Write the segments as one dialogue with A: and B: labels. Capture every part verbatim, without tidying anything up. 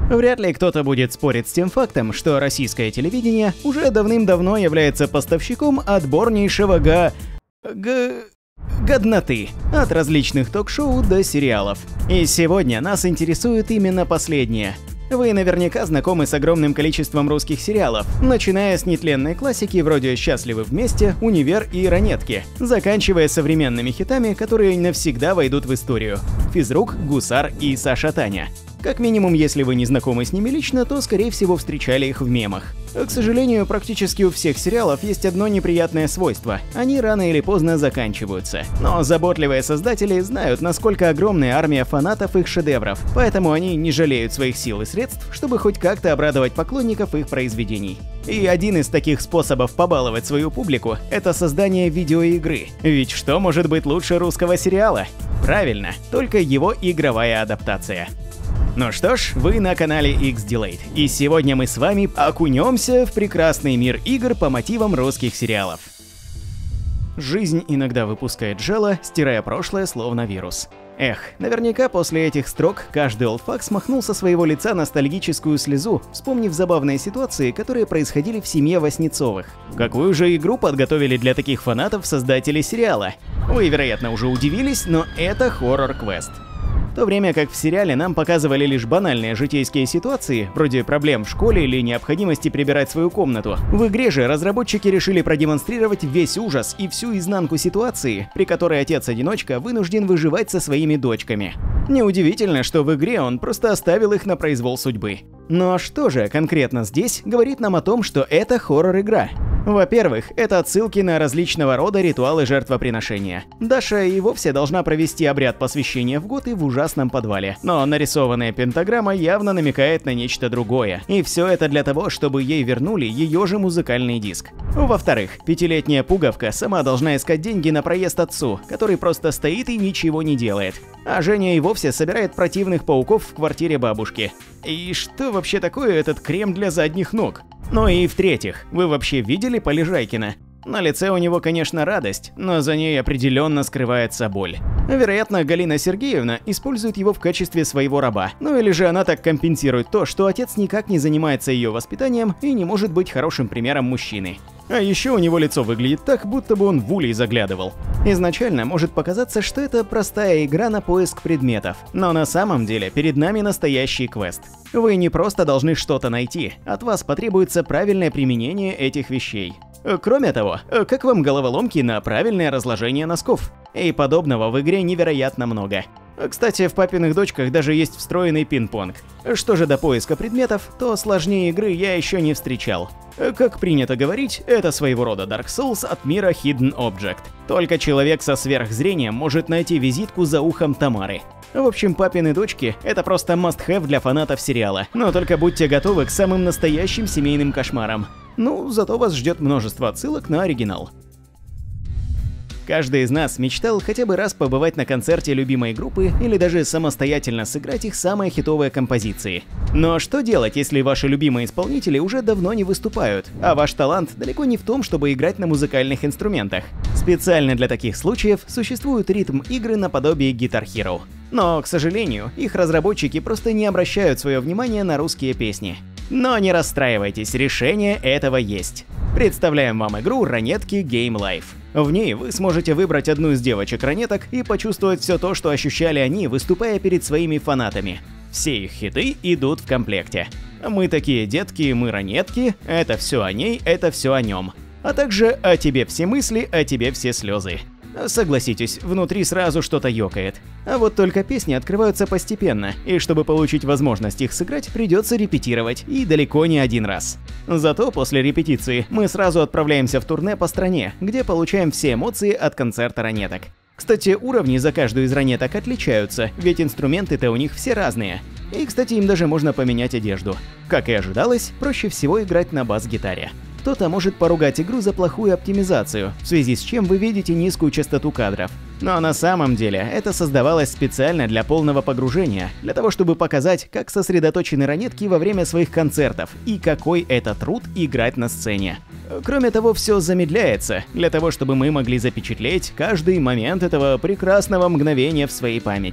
A: Вряд ли кто-то будет спорить с тем фактом, что российское телевидение уже давным-давно является поставщиком отборнейшего га... г... годноты, от различных ток-шоу до сериалов. И сегодня нас интересует именно последнее. Вы наверняка знакомы с огромным количеством русских сериалов, начиная с нетленной классики вроде «Счастливы вместе», «Универ» и «Ранетки», заканчивая современными хитами, которые навсегда войдут в историю: «Физрук», «Гусар» и «Саша Таня». Как минимум, если вы не знакомы с ними лично, то, скорее всего, встречали их в мемах. К сожалению, практически у всех сериалов есть одно неприятное свойство – они рано или поздно заканчиваются. Но заботливые создатели знают, насколько огромная армия фанатов их шедевров, поэтому они не жалеют своих сил и средств, чтобы хоть как-то обрадовать поклонников их произведений. И один из таких способов побаловать свою публику – это создание видеоигры. Ведь что может быть лучше русского сериала? Правильно, только его игровая адаптация. Ну что ж, вы на канале X-Delayed, и сегодня мы с вами окунемся в прекрасный мир игр по мотивам русских сериалов. Жизнь иногда выпускает жало, стирая прошлое словно вирус. Эх, наверняка после этих строк каждый олдфак смахнул со своего лица ностальгическую слезу, вспомнив забавные ситуации, которые происходили в семье Васнецовых. Какую же игру подготовили для таких фанатов создатели сериала? Вы, вероятно, уже удивились, но это Horror Quest. В то время как в сериале нам показывали лишь банальные житейские ситуации, вроде проблем в школе или необходимости прибирать свою комнату, в игре же разработчики решили продемонстрировать весь ужас и всю изнанку ситуации, при которой отец-одиночка вынужден выживать со своими дочками. Неудивительно, что в игре он просто оставил их на произвол судьбы. Но что же конкретно здесь говорит нам о том, что это хоррор-игра? Во-первых, это отсылки на различного рода ритуалы жертвоприношения. Даша и вовсе должна провести обряд посвящения в год и в ужасном подвале. Но нарисованная пентаграмма явно намекает на нечто другое. И все это для того, чтобы ей вернули ее же музыкальный диск. Во-вторых, пятилетняя пуговка сама должна искать деньги на проезд отцу, который просто стоит и ничего не делает. А Женя и вовсе собирает противных пауков в квартире бабушки. И что вообще такое этот крем для задних ног? Ну и в-третьих, вы вообще видели Полежайкина? На лице у него, конечно, радость, но за ней определенно скрывается боль. Вероятно, Галина Сергеевна использует его в качестве своего раба. Ну или же она так компенсирует то, что отец никак не занимается ее воспитанием и не может быть хорошим примером мужчины. А еще у него лицо выглядит так, будто бы он в улей заглядывал. Изначально может показаться, что это простая игра на поиск предметов, но на самом деле перед нами настоящий квест. Вы не просто должны что-то найти, от вас потребуется правильное применение этих вещей. Кроме того, как вам головоломки на правильное разложение носков? И подобного в игре невероятно много. Кстати, в папиных дочках даже есть встроенный пинг-понг. Что же до поиска предметов, то сложнее игры я еще не встречал. Как принято говорить, это своего рода Dark Souls от мира Hidden Object. Только человек со сверхзрением может найти визитку за ухом Тамары. В общем, папины дочки – это просто must-have для фанатов сериала. Но только будьте готовы к самым настоящим семейным кошмарам. Ну, зато вас ждет множество отсылок на оригинал. Каждый из нас мечтал хотя бы раз побывать на концерте любимой группы или даже самостоятельно сыграть их самые хитовые композиции. Но что делать, если ваши любимые исполнители уже давно не выступают, а ваш талант далеко не в том, чтобы играть на музыкальных инструментах? Специально для таких случаев существуют ритм-игры наподобие Guitar Hero. Но, к сожалению, их разработчики просто не обращают свое внимание на русские песни. Но не расстраивайтесь, решение этого есть. Представляем вам игру «Ранетки Game Life». В ней вы сможете выбрать одну из девочек-ранеток и почувствовать все то, что ощущали они, выступая перед своими фанатами. Все их хиты идут в комплекте. «Мы такие детки, мы ранетки», «Это все о ней, это все о нем». А также «О тебе все мысли, о тебе все слезы». Согласитесь, внутри сразу что-то ёкает. А вот только песни открываются постепенно, и чтобы получить возможность их сыграть, придется репетировать, и далеко не один раз. Зато после репетиции мы сразу отправляемся в турне по стране, где получаем все эмоции от концерта ранеток. Кстати, уровни за каждую из ранеток отличаются, ведь инструменты-то у них все разные. И, кстати, им даже можно поменять одежду. Как и ожидалось, проще всего играть на бас-гитаре. Кто-то может поругать игру за плохую оптимизацию, в связи с чем вы видите низкую частоту кадров. Но на самом деле это создавалось специально для полного погружения, для того чтобы показать, как сосредоточены ранетки во время своих концертов и какой это труд играть на сцене. Кроме того, все замедляется, для того чтобы мы могли запечатлеть каждый момент этого прекрасного мгновения в своей памяти.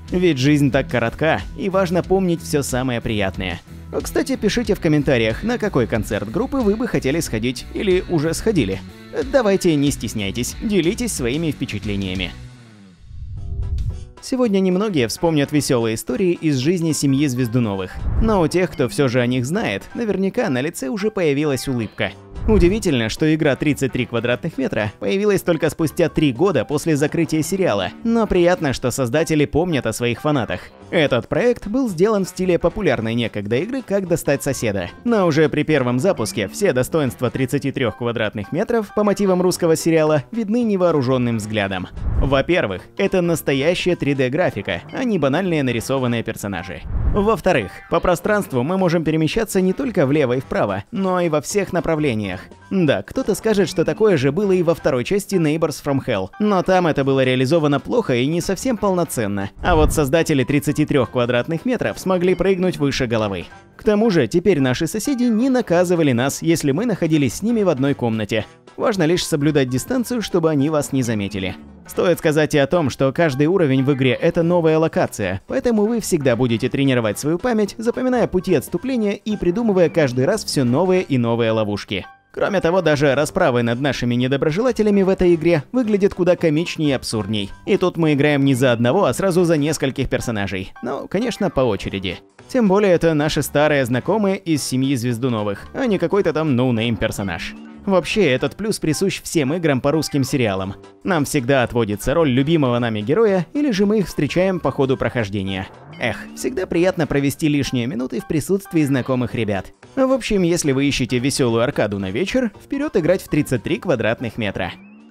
A: Ведь жизнь так коротка, и важно помнить все самое приятное. Кстати, пишите в комментариях, на какой концерт группы вы бы хотели сходить или уже сходили. Давайте, не стесняйтесь, делитесь своими впечатлениями. Сегодня немногие вспомнят веселые истории из жизни семьи Звездуновых, но у тех, кто все же о них знает, наверняка на лице уже появилась улыбка. Удивительно, что игра тридцать три квадратных метра появилась только спустя три года после закрытия сериала, но приятно, что создатели помнят о своих фанатах. Этот проект был сделан в стиле популярной некогда игры «Как достать соседа», но уже при первом запуске все достоинства тридцати трёх квадратных метров по мотивам русского сериала видны невооруженным взглядом. Во-первых, это настоящая три дэ графика, а не банальные нарисованные персонажи. Во-вторых, по пространству мы можем перемещаться не только влево и вправо, но и во всех направлениях. Да, кто-то скажет, что такое же было и во второй части Neighbors from Hell, но там это было реализовано плохо и не совсем полноценно. А вот создатели тридцати трёх квадратных метров смогли прыгнуть выше головы. К тому же, теперь наши соседи не наказывали нас, если мы находились с ними в одной комнате. Важно лишь соблюдать дистанцию, чтобы они вас не заметили. Стоит сказать и о том, что каждый уровень в игре – это новая локация, поэтому вы всегда будете тренировать свою память, запоминая пути отступления и придумывая каждый раз все новые и новые ловушки. Кроме того, даже расправы над нашими недоброжелателями в этой игре выглядят куда комичнее и абсурдней. И тут мы играем не за одного, а сразу за нескольких персонажей. Ну, конечно, по очереди. Тем более это наши старые знакомые из семьи Звездуновых, а не какой-то там ноунейм персонаж. Вообще, этот плюс присущ всем играм по русским сериалам. Нам всегда отводится роль любимого нами героя, или же мы их встречаем по ходу прохождения. Эх, всегда приятно провести лишние минуты в присутствии знакомых ребят. В общем, если вы ищете веселую аркаду на вечер, вперед играть в тридцать три квадратных метра.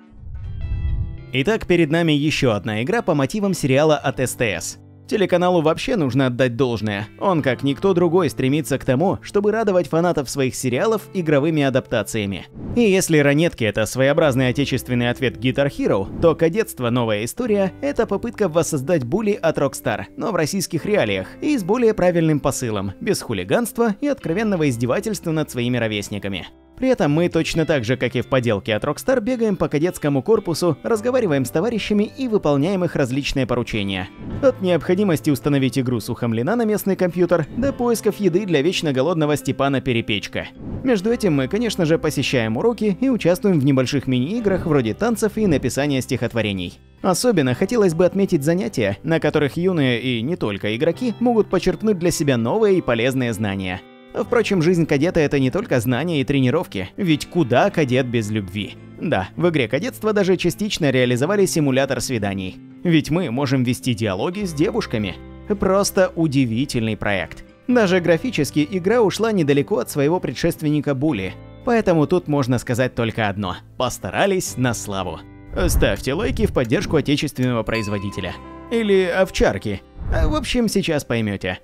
A: Итак, перед нами еще одна игра по мотивам сериала от эс тэ эс. Телеканалу вообще нужно отдать должное. Он, как никто другой, стремится к тому, чтобы радовать фанатов своих сериалов игровыми адаптациями. И если «Ранетки» — это своеобразный отечественный ответ Guitar Hero, то «Кадетство. Новая история» — это попытка воссоздать Булли от Rockstar, но в российских реалиях и с более правильным посылом, без хулиганства и откровенного издевательства над своими ровесниками. При этом мы точно так же, как и в поделке от Rockstar, бегаем по кадетскому корпусу, разговариваем с товарищами и выполняем их различные поручения. От необходимости установить игру Сухомлина на местный компьютер до поисков еды для вечно голодного Степана Перепечка. Между этим мы, конечно же, посещаем уроки и участвуем в небольших мини-играх вроде танцев и написания стихотворений. Особенно хотелось бы отметить занятия, на которых юные и не только игроки могут почерпнуть для себя новые и полезные знания. Впрочем, жизнь кадета — это не только знания и тренировки, ведь куда кадет без любви? Да, в игре «Кадетство» даже частично реализовали симулятор свиданий. Ведь мы можем вести диалоги с девушками. Просто удивительный проект. Даже графически игра ушла недалеко от своего предшественника Булли. Поэтому тут можно сказать только одно – постарались на славу. Ставьте лайки в поддержку отечественного производителя. Или овчарки. В общем, сейчас поймете.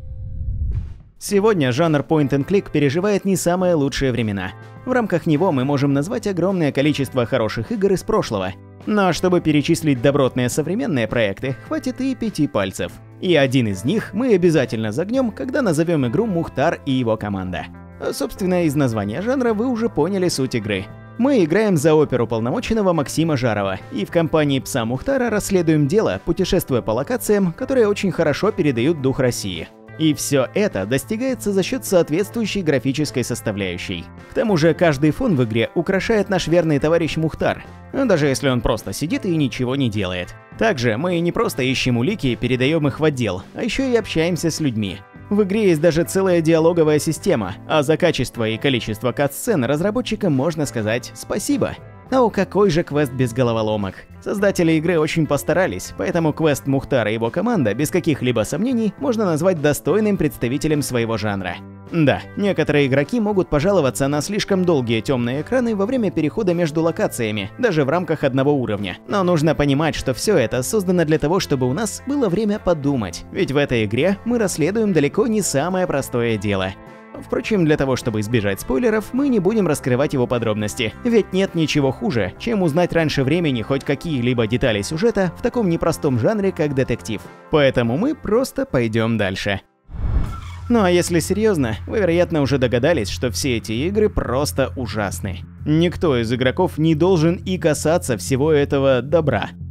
A: Сегодня жанр point-and-click переживает не самые лучшие времена. В рамках него мы можем назвать огромное количество хороших игр из прошлого. Но чтобы перечислить добротные современные проекты, хватит и пяти пальцев. И один из них мы обязательно загнем, когда назовем игру «Мухтар и его команда». Собственно, из названия жанра вы уже поняли суть игры. Мы играем за оперуполномоченного Максима Жарова и в компании пса Мухтара расследуем дело, путешествуя по локациям, которые очень хорошо передают дух России. И все это достигается за счет соответствующей графической составляющей. К тому же каждый фон в игре украшает наш верный товарищ Мухтар, даже если он просто сидит и ничего не делает. Также мы не просто ищем улики и передаем их в отдел, а еще и общаемся с людьми. В игре есть даже целая диалоговая система, а за качество и количество кат-сцен разработчикам можно сказать спасибо. А у какой же квест без головоломок? Создатели игры очень постарались, поэтому квест Мухтара и его команда без каких-либо сомнений можно назвать достойным представителем своего жанра. Да, некоторые игроки могут пожаловаться на слишком долгие темные экраны во время перехода между локациями, даже в рамках одного уровня. Но нужно понимать, что все это создано для того, чтобы у нас было время подумать, ведь в этой игре мы расследуем далеко не самое простое дело. Впрочем, для того, чтобы избежать спойлеров, мы не будем раскрывать его подробности, ведь нет ничего хуже, чем узнать раньше времени хоть какие-либо детали сюжета в таком непростом жанре, как детектив. Поэтому мы просто пойдем дальше. Ну а если серьезно, вы, вероятно, уже догадались, что все эти игры просто ужасны. Никто из игроков не должен и касаться всего этого добра.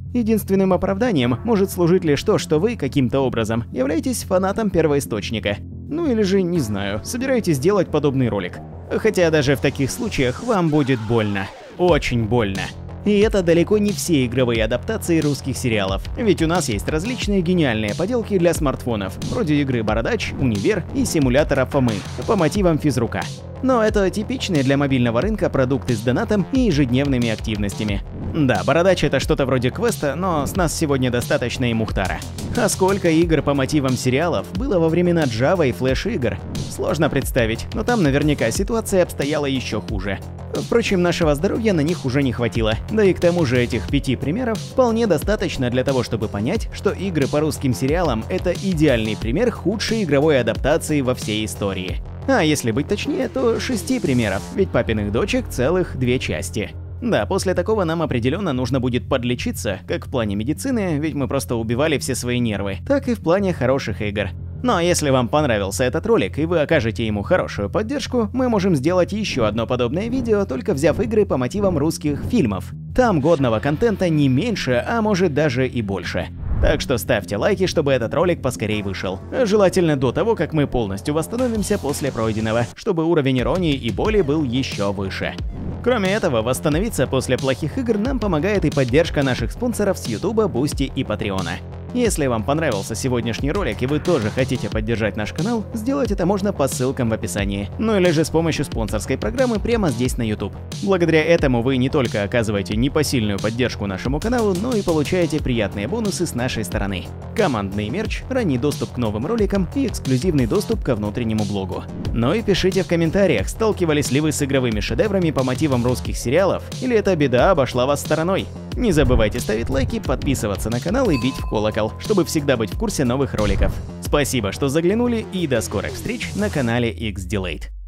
A: Единственным оправданием может служить лишь то, что вы каким-то образом являетесь фанатом первоисточника. Ну или же, не знаю, собираетесь делать подобный ролик. Хотя даже в таких случаях вам будет больно. Очень больно. И это далеко не все игровые адаптации русских сериалов, ведь у нас есть различные гениальные поделки для смартфонов, вроде игры «Бородач», «Универ» и симулятора Фомы по мотивам физрука. Но это типичные для мобильного рынка продукты с донатом и ежедневными активностями. Да, «Бородач» — это что-то вроде квеста, но с нас сегодня достаточно и Мухтара. А сколько игр по мотивам сериалов было во времена Java и Flash игр? Сложно представить, но там наверняка ситуация обстояла еще хуже. Впрочем, нашего здоровья на них уже не хватило, да и к тому же этих пяти примеров вполне достаточно для того, чтобы понять, что игры по русским сериалам — это идеальный пример худшей игровой адаптации во всей истории. А если быть точнее, то шести примеров, ведь «Папиных дочек» целых две части. Да, после такого нам определенно нужно будет подлечиться, как в плане медицины, ведь мы просто убивали все свои нервы, так и в плане хороших игр. Но если вам понравился этот ролик и вы окажете ему хорошую поддержку, мы можем сделать еще одно подобное видео, только взяв игры по мотивам русских фильмов. Там годного контента не меньше, а может даже и больше. Так что ставьте лайки, чтобы этот ролик поскорей вышел. Желательно до того, как мы полностью восстановимся после пройденного, чтобы уровень иронии и боли был еще выше. Кроме этого, восстановиться после плохих игр нам помогает и поддержка наших спонсоров с Ютуба, Бусти и Патреона. Если вам понравился сегодняшний ролик и вы тоже хотите поддержать наш канал, сделать это можно по ссылкам в описании, ну или же с помощью спонсорской программы прямо здесь на YouTube. Благодаря этому вы не только оказываете непосильную поддержку нашему каналу, но и получаете приятные бонусы с нашей стороны. Командный мерч, ранний доступ к новым роликам и эксклюзивный доступ ко внутреннему блогу. Ну и пишите в комментариях, сталкивались ли вы с игровыми шедеврами по мотивам русских сериалов, или эта беда обошла вас стороной. Не забывайте ставить лайки, подписываться на канал и бить в колокол, чтобы всегда быть в курсе новых роликов. Спасибо, что заглянули, и до скорых встреч на канале X-Delayed.